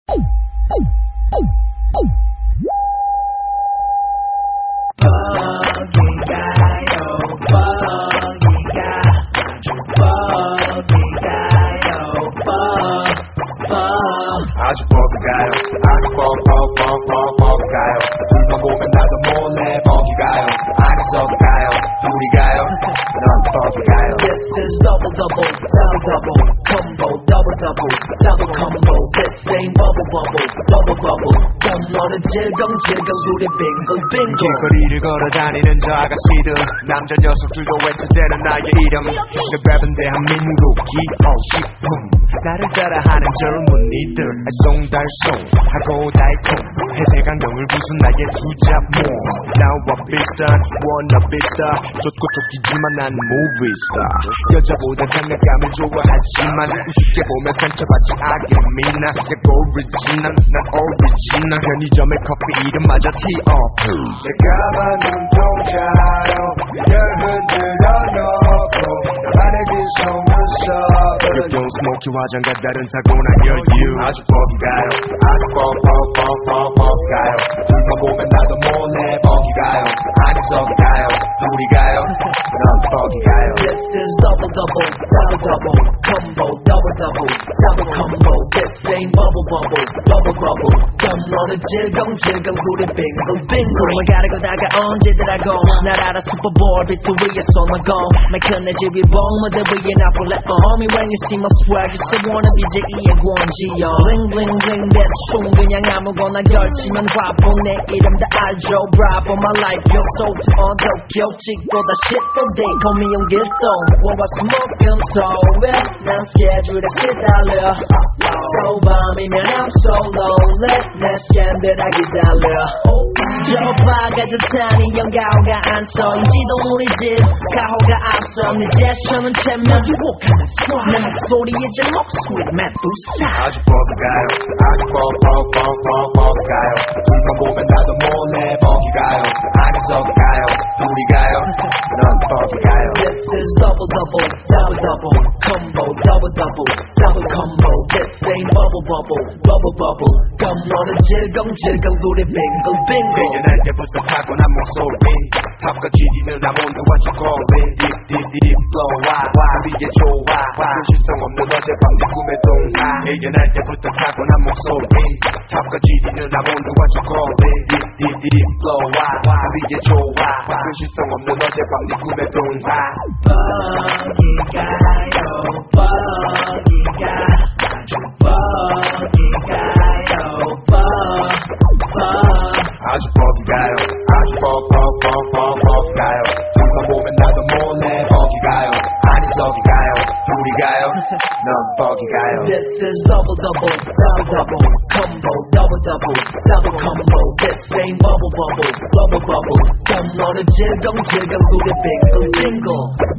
아주 버기가요 아주 버기가요 불만 보면 나도 몰래 버기가요 안에서도 가요 둘이 가요 넌 버기가요 This is double double combo double double combo This ain't bubble 덤너는 질겅질겅 둘이 빙글빙글 길거리를 걸어다니는 저 아가씨들 남자 녀석들도 외쳐대는 나의 이름 내 랩은 대한민국 기호식품 나를 따라하는 젊은이들 알쏭달쏭 하고 달콤 해세강경을 부순 나의 투잡모 나와 비슷한 워너비스타 쫓고 쫓기지만 난 무비스타 여자보다 장난감을 좋아하지만 우습게 보면 상처받지 않겠미나 내가 오리지널 난 오리지널 편의점의 커피 이름마저 T.O.P 내가 만든 동자로 그녀를 흔들어 놓고 나만의 그 속눈썹 역겨운 스모키 화장과 다른 타고난 여유 아주 버기가요 아주 버기가요 둘만 보면 나도 몰래 버기가요 안에서도 가요 둘이 가요 넌 버기가요 This is double combo double combo This ain't bubble 덤너는 질겅질겅 둘이 빙글빙글 꿈을 가르고 다가온 지더라고 날 알아 슈퍼볼 비트 위에 쏘나고 맑은 내 집 위봉 무대 위에 나 볼래 Homie when you see my swag you say wanna be 제2의 권지요 Bling bling bling 대충 그냥 아무거나 걸치면 화보 내 이름 다 알죠 Bravo my life you're so 어둡게 찍고다 shit for day call me on 길동 what was smoking so well 난 스케줄에 시달려 또 밤이면 I'm so lonely 내 스캔들 다 기다려 저 바가 좋다니 영가호가 안 써인지도 우리 집 가호가 앞서 내 제션은 태명이 혹하면서 내 목소리에 제목 sweet 메두사 아주 버기가요 아주 버기가요 둘만 보면 나도 몰래 버기가요 안에서도 가요 둘이 가요 넌 버기가요 This is double combo double combo This ain't bubble 덤너는 질겅질겅 둘이 빙글빙글 태어날 때부터 타고난 목소리 탑과 GD는 I'm on the what you call it deep flow 와 위에 좋아 실성 없는 어젯밤 네 꿈의 동화 태어날 때부터 타고난 목소리 탑과 GD는 I'm on the what you call it deep flow 와 위에 좋아 실성 없는 어젯밤 네 꿈의 동화 아주 버기가요 아주 버기가요 둘만 보면 나도 몰래 버기가요 안에서도 가요 둘이 가요 넌 버기가요 This is double combo double combo This ain't bubble 덤너는 질겅질겅 둘이 빙글빙글